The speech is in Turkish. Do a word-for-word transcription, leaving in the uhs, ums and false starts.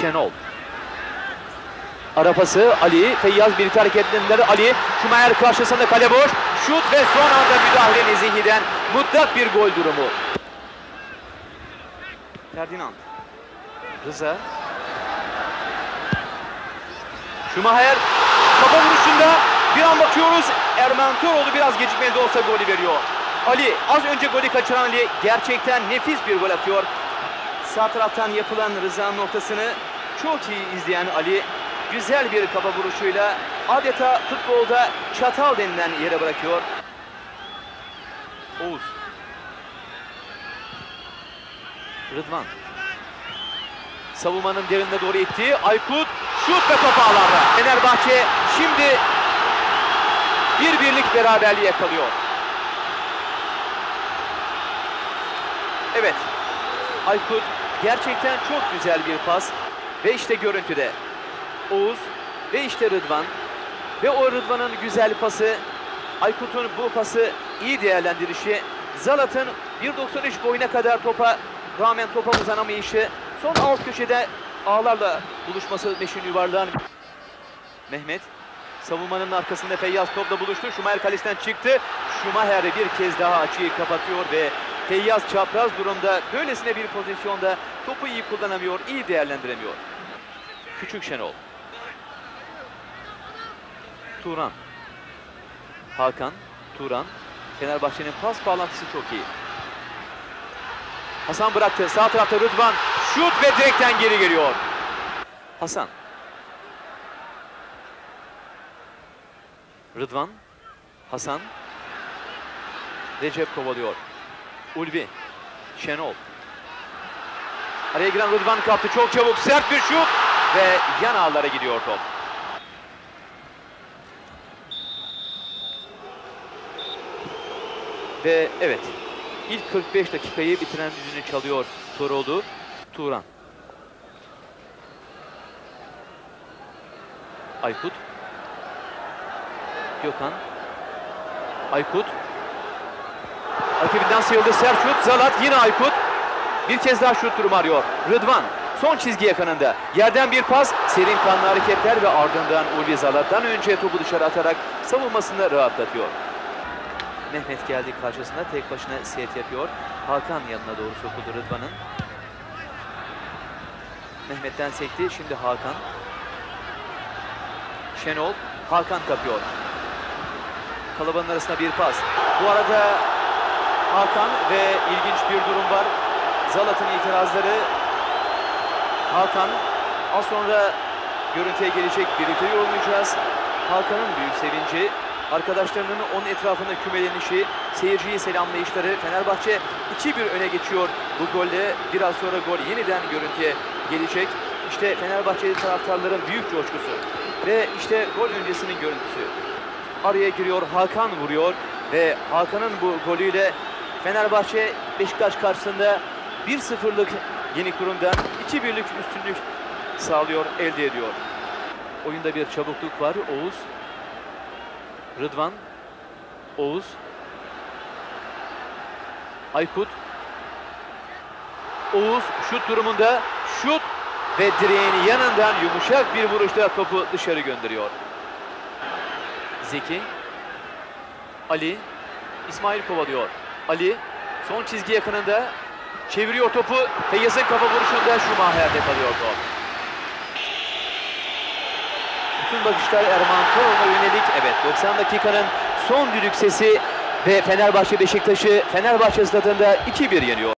Şenol. Arapası Ali, Feyyaz birlikte hareketlendiler. Ali, Şumayer karşısında kale boş. Şut ve son anda müdahale Nezihi'den mutlak bir gol durumu. Ferdinand. Rıza. Şumayer kafa vuruşunda bir an bakıyoruz. Erman Toroğlu biraz gecikmeli de olsa golü veriyor. Ali, az önce golü kaçıran Ali gerçekten nefis bir gol atıyor. Sağ taraftan yapılan Rıza'nın noktasını çok iyi izleyen Ali güzel bir kafa vuruşuyla adeta futbolda çatal denilen yere bırakıyor. Oğuz. Rıdvan. Savunmanın derinine doğru itti. Aykut şut ve top ağlarda. Fenerbahçe şimdi bir birlik beraberliği yakalıyor. Evet. Aykut gerçekten çok güzel bir pas. Ve işte görüntüde Oğuz ve işte Rıdvan. Ve o Rıdvan'ın güzel pası, Aykut'un bu pası iyi değerlendirişi, Zalat'ın bir doksan üç boyuna kadar topa rağmen topa uzanamayışı, son alt köşede ağlarla buluşması meşhur yuvarlağın. Mehmet savunmanın arkasında Feyyaz topla buluştu. Şumayer kalesinden çıktı. Şumayer bir kez daha açıyı kapatıyor ve Feyyaz çapraz durumda böylesine bir pozisyonda topu iyi kullanamıyor, iyi değerlendiremiyor. Küçük Şenol. Turan. Hakan, Turan. Fenerbahçe'nin pas bağlantısı çok iyi. Hasan bıraktı. Sağ tarafta Rıdvan. Şut ve direkten geri geliyor. Hasan. Rıdvan. Hasan. Recep kovalıyor. Ulvi. Şenol. Araya giren Rıdvan kaptı. Çok çabuk. Sert bir şut. Ve yan ağlara gidiyor top. Ve evet. İlk kırk beş dakikayı bitiren düdüğünü çalıyor Toroğlu. Turan. Aykut. Gökhan. Aykut. Rakibinden sıyrıldı. Sert şut. Zalat. Yine Aykut. Bir kez daha şut durumu arıyor. Rıdvan. Son çizgi yakınında. Yerden bir pas. Serin kanlı hareketler ve ardından Ulvi Zalat'tan önce topu dışarı atarak savunmasını rahatlatıyor. Mehmet geldi karşısına. Tek başına set yapıyor. Hakan yanına doğru sokuldu Rıdvan'ın. Mehmet'ten sekti. Şimdi Hakan. Şenol. Hakan kapıyor. Kalabalığın arasında bir pas. Bu arada Hakan ve ilginç bir durum var. Zalat'ın itirazları. Hakan az sonra görüntüye gelecek, birlikte yorumlayacağız. Hakan'ın büyük sevinci, arkadaşlarının onun etrafında kümelenişi, seyirciyi selamlayışları. Fenerbahçe iki bir öne geçiyor bu golle. Biraz sonra gol yeniden görüntüye gelecek. İşte Fenerbahçeli taraftarların büyük coşkusu ve işte gol öncesinin görüntüsü. Araya giriyor, Hakan vuruyor ve Hakan'ın bu golüyle Fenerbahçe Beşiktaş karşısında bir sıfırlık yenik durumdan iki birlik üstünlük sağlıyor, elde ediyor. Oyunda bir çabukluk var. Oğuz. Rıdvan. Oğuz. Aykut. Oğuz şut durumunda. Şut ve direğin yanından yumuşak bir vuruşla topu dışarı gönderiyor. Zeki. Ali. İsmail kovalıyor. Ali son çizgi yakınında. Çeviriyor topu. Feyyaz'ın kafa vuruşunda Şumaher'de kalıyor top. Bütün bakışlar Erman Toroğlu'na yönelik. Evet, doksan dakikanın son düdük sesi ve Fenerbahçe Beşiktaş'ı Fenerbahçe stadında iki bir yeniyor.